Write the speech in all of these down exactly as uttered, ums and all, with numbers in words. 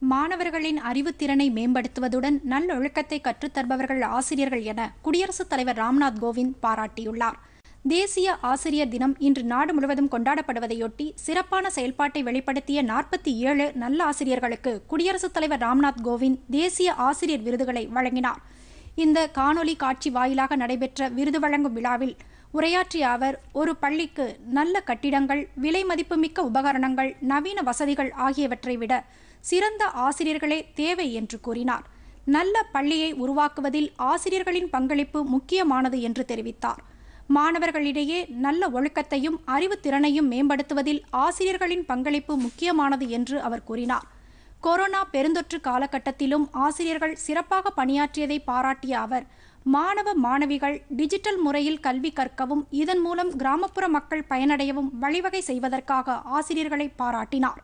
மாணவர்களின் அறிவுத்திறனை மேம்படுத்துவதுடன் நல்லொழுக்கத்தை கற்றுத்தருபவர்கள் ஆசிரியர்கள் என குடியரசுத் தலைவர் ராம்நாத் கோவிந்த் பாராட்டியுள்ளார். தேசிய ஆசிரியர் தினம் இன்று நாடு முழுவதும் கொண்டாடப்படுவதையொட்டி சிறப்பான செயல்பாட்டை வெளிப்படுத்திய நாற்பத்தி ஏழு நல்ல ஆசிரியர்களுக்கு குடியரசுத் தலைவர் ராம்நாத் கோவிந்த் தேசிய ஆசிரியர் விருதுகளை வழங்கினார். இந்த காணொலி காட்சி வாயிலாக நடைபெற்ற விருது வழங்கும் விழாவில் உரையாற்றிய அவர், ஒரு பள்ளிக்கு நல்ல கட்டிடங்கள், விலை மதிப்புமிக்க உபகரணங்கள், நவீன வசதிகள் ஆகியவற்றை விட சிறந்த ஆசிரியர்களே தேவை என்று கூறினார். நல்ல பள்ளியை உருவாக்குவதில் ஆசிரியர்களின் பங்களிப்பு முக்கியமானது என்று தெரிவித்தார். மாணவர்களிடையே நல்ல ஒழுக்கத்தையும் அறிவுத்திறனையும் மேம்படுத்துவதில் ஆசிரியர்களின் பங்களிப்பு முக்கியமானது என்று அவர் கூறினார். கொரோனா பெருந்தொற்று காலகட்டத்திலும் ஆசிரியர்கள் சிறப்பாக பணியாற்றியதை பாராட்டிய அவர், மாணவ மாணவிகள் டிஜிட்டல் முறையில் கல்வி கற்கவும் இதன் மூலம் கிராமப்புற மக்கள் பயனடையவும் வழிவகை செய்வதற்காக ஆசிரியர்களை பாராட்டினார்.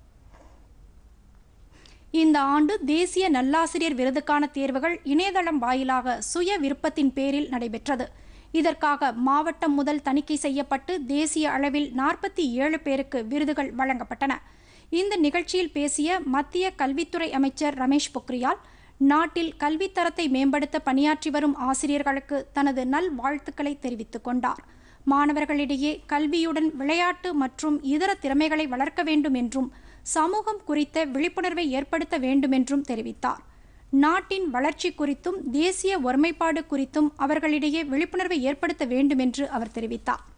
இந்த ஆண்டு தேசிய நல்லாசிரியர் விருதுக்கான தேர்வுகள் இணையதளம் வாயிலாக சுய விருப்பத்தின் பேரில் நடைபெற்றது. இதற்காக மாவட்டம் முதல் தணிக்கை செய்யப்பட்டு தேசிய அளவில் நாற்பத்தி ஏழு பேருக்கு விருதுகள் வழங்கப்பட்டன. இந்த நிகழ்ச்சியில் பேசிய மத்திய கல்வித்துறை அமைச்சர் ரமேஷ் பொக்ரியால், நாட்டில் கல்வித்தரத்தை மேம்படுத்த பணியாற்றி வரும் ஆசிரியர்களுக்கு தனது நல் வாழ்த்துக்களை தெரிவித்துக் கொண்டார். மாணவர்களிடையே கல்வியுடன் விளையாட்டு மற்றும் இதர திறமைகளை வளர்க்க வேண்டும் என்றும் சமூகம் குறித்த விழிப்புணர்வை ஏற்படுத்த வேண்டும் என்றும் தெரிவித்தார். நாட்டின் வளர்ச்சி குறித்தும் தேசிய ஒருமைப்பாடு குறித்தும் அவர்களிடையே விழிப்புணர்வை ஏற்படுத்த வேண்டும் என்று அவர் தெரிவித்தார்.